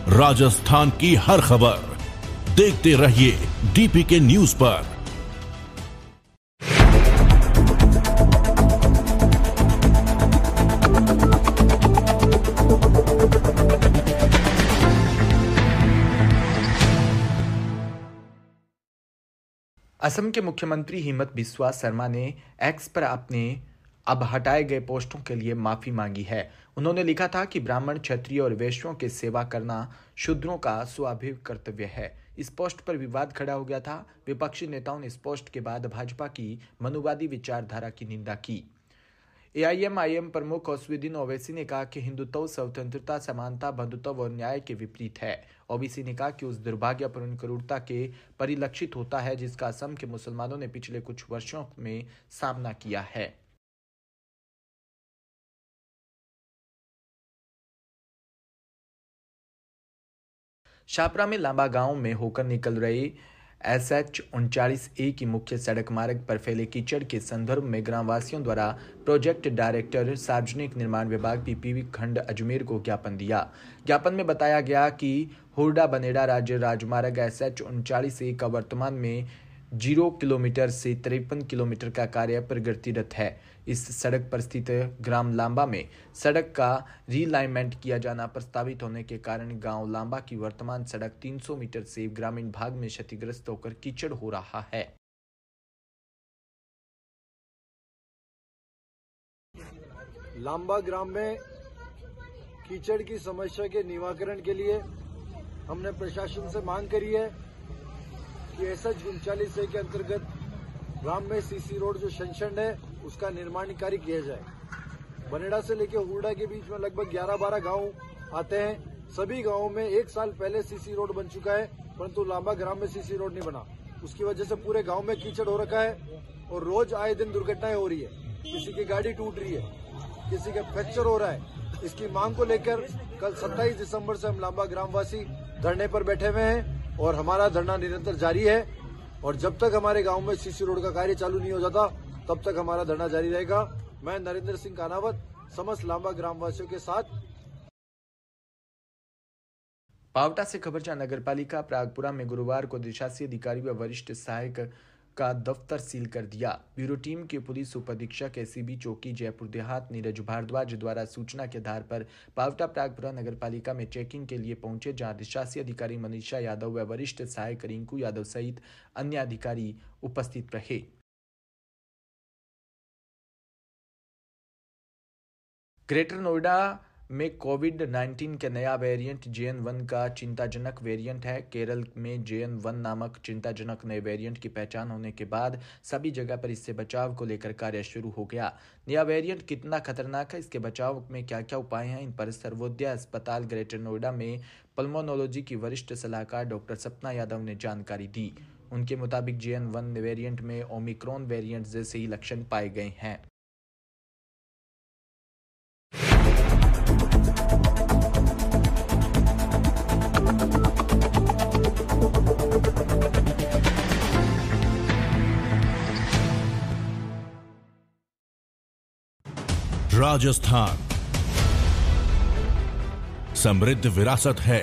राजस्थान की हर खबर देखते रहिए डीपीके न्यूज पर। असम के मुख्यमंत्री हिमंता बिस्वा शर्मा ने एक्स पर अपने अब हटाए गए पोस्टों के लिए माफी मांगी है। उन्होंने लिखा था कि ब्राह्मण, क्षत्रिय और वैश्यों की सेवा करना शूद्रों का स्वाभाविक कर्तव्य है। इस पोस्ट पर विवाद खड़ा हो गया था। विपक्षी नेताओं ने इस पोस्ट के बाद भाजपा की मनुवादी विचारधारा की निंदा की। एआईएमआईएम प्रमुख असदुद्दीन ओवैसी ने कहा कि हिंदुत्व स्वतंत्रता, समानता, बंधुत्व और न्याय के विपरीत है। ओवैसी ने कहा कि उस दुर्भाग्यपूर्ण क्रूरता के परिलक्षित होता है जिसका असम के मुसलमानों ने पिछले कुछ वर्षों में सामना किया है। छापरा में लांबा गांव में होकर निकल रही SH39A की मुख्य सड़क मार्ग पर फैले कीचड़ के संदर्भ में ग्रामवासियों द्वारा प्रोजेक्ट डायरेक्टर, सार्वजनिक निर्माण विभाग PPP खंड अजमेर को ज्ञापन दिया। ज्ञापन में बताया गया कि हुरडा बनेड़ा राज्य राजमार्ग SH39A का वर्तमान में 0 किलोमीटर से 53 किलोमीटर का कार्य प्रगतिरत है। इस सड़क पर स्थित ग्राम लांबा में सड़क का रीलाइनमेंट किया जाना प्रस्तावित होने के कारण गांव लांबा की वर्तमान सड़क 300 मीटर से ग्रामीण भाग में क्षतिग्रस्त होकर कीचड़ हो रहा है। लांबा ग्राम में कीचड़ की समस्या के निवारण के लिए हमने प्रशासन से मांग करी है कि SH39A के अंतर्गत ग्राम में सीसी रोड जो सैंक्शन है उसका निर्माण कार्य किया जाए। बनेड़ा से लेकर हुरडा के बीच में लगभग 11-12 गांव आते हैं। सभी गांवों में 1 साल पहले सीसी रोड बन चुका है, परंतु लांबा ग्राम में सीसी रोड नहीं बना। उसकी वजह से पूरे गांव में कीचड़ हो रखा है और रोज आए दिन दुर्घटनाएं हो रही है। किसी की गाड़ी टूट रही है, किसी का फ्रैक्चर हो रहा है। इसकी मांग को लेकर कल 27 दिसंबर से हम लांबा ग्रामवासी धरने पर बैठे हुए हैं और हमारा धरना निरंतर जारी है। और जब तक हमारे गांव में सीसी रोड का कार्य चालू नहीं हो जाता तब तक हमारा धरना जारी रहेगा। मैं नरेंद्र सिंह कानावत समस्त लांबा ग्रामवासियों के साथ। पावटा से खबर जहां नगरपालिका प्रागपुरा में गुरुवार को अधिशासी अधिकारी व वरिष्ठ सहायक का दफ्तर सील कर दिया। ब्यूरो टीम के पुलिस उप अधीक्षक SCB चौकी जयपुर देहात नीरज भारद्वाज द्वारा सूचना के आधार पर पावटा प्रागपुरा नगरपालिका में चेकिंग के लिए पहुंचे, जहां अधिशासी अधिकारी मनीषा यादव व वरिष्ठ सहायक रिंकू यादव सहित अन्य अधिकारी उपस्थित रहे। ग्रेटर नोएडा में कोविड-19 के नया वेरिएंट JN1 का चिंताजनक वेरिएंट है। केरल में JN1 नामक चिंताजनक नए वेरिएंट की पहचान होने के बाद सभी जगह पर इससे बचाव को लेकर कार्य शुरू हो गया। नया वेरिएंट कितना खतरनाक है, इसके बचाव में क्या क्या उपाय हैं, इन पर सर्वोदय अस्पताल ग्रेटर नोएडा में पल्मोनोलॉजी की वरिष्ठ सलाहकार डॉक्टर सपना यादव ने जानकारी दी। उनके मुताबिक JN1 वेरिएंट में ओमिक्रॉन वेरिएंट जैसे ही लक्षण पाए गए हैं। राजस्थान समृद्ध विरासत है,